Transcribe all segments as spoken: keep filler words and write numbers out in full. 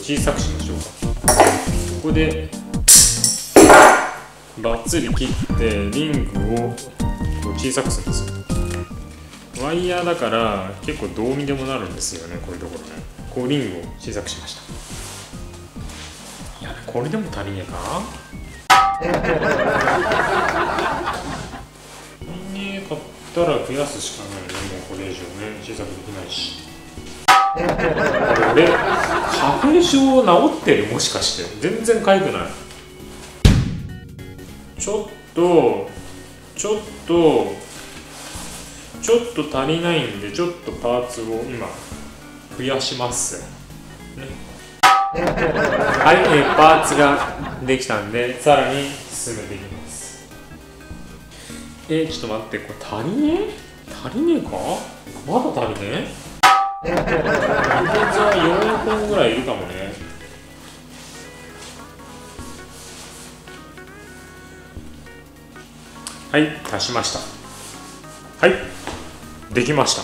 小さくしましょうか。ここでバッツリ切ってリングをこう小さくするんですよ。ワイヤーだから結構どうにでもなるんですよね、こういうところね。こうリングを小さくしました。いや、これでも足りねえか。足りねえかったら増やすしかないね。もうこれ以上ね小さくできないし。これ俺花粉症治ってる？もしかして全然かゆくない。ちょっとちょっとちょっと足りないんで、ちょっとパーツを今増やしますね。はい、えー、パーツができたんでさらに進めていきます。えー、ちょっと待って、これ足りねえ足りねえか。まだ足りねえ。荷物はよんほんぐらいいるかもね。はい、足しました。はい、できました。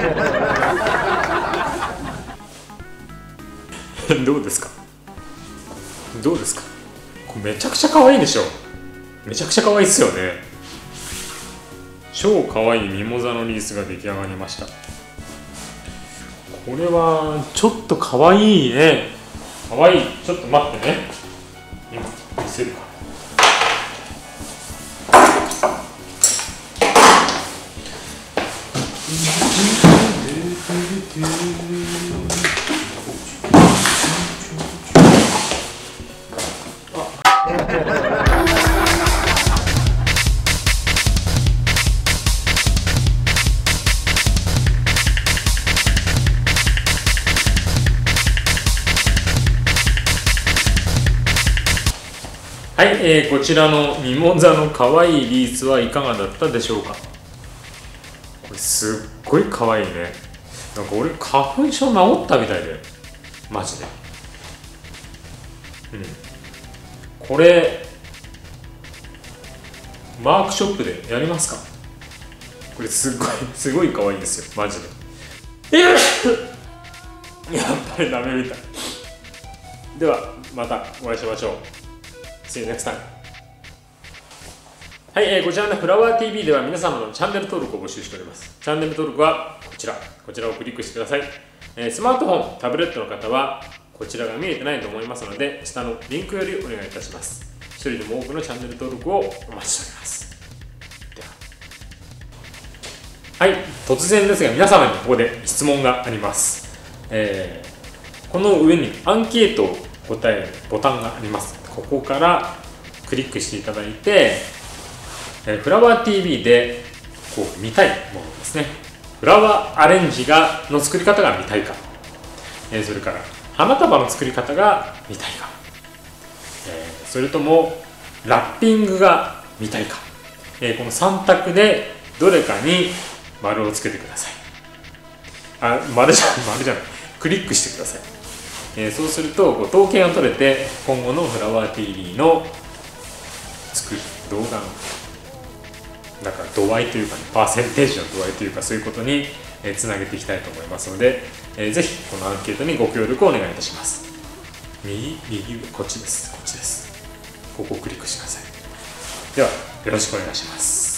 どうですかどうですか。これめちゃくちゃ可愛いでしょ。めちゃくちゃ可愛いですよね。超可愛いミモザのリースが出来上がりました。これはちょっと可愛いね。可愛い。ちょっと待ってね、今見せるから。はい、えー、こちらのミモザの可愛いリースはいかがだったでしょうか。これすっごい可愛いね。なんか俺花粉症治ったみたいで、マジで。うん。これワークショップでやりますか。これすっごいすごい可愛いですよ、マジで。やっぱりダメみたい。ではまたお会いしましょう。See you next time. はい、えー、こちらのフラワー ティーブイ では皆様のチャンネル登録を募集しております。チャンネル登録はこちら、こちらをクリックしてください。えー、スマートフォン、タブレットの方はこちらが見えてないと思いますので、下のリンクよりお願いいたします。一人でも多くのチャンネル登録をお待ちしております。では、はい、突然ですが皆様にここで質問があります。えー、この上にアンケートを答えるボタンがあります。ここからクリックしていただいて、えー、フラワー ティーブイ でこう見たいものですね。フラワーアレンジがの作り方が見たいか、えー、それから花束の作り方が見たいか、えー、それともラッピングが見たいか、えー、このさん択でどれかに丸をつけてください。あ、丸じゃない、丸じゃない。クリックしてください。えー、そうするとこう統計が取れて、今後のフラワー ティーブイ の作る動画のだから度合いというか、ね、パーセンテージの度合いというか、そういうことにつなげていきたいと思いますので、えー、ぜひこのアンケートにご協力をお願いいたします。右、右上、こっちです、こっちです。ここをクリックしてください。ではよろしくお願いします。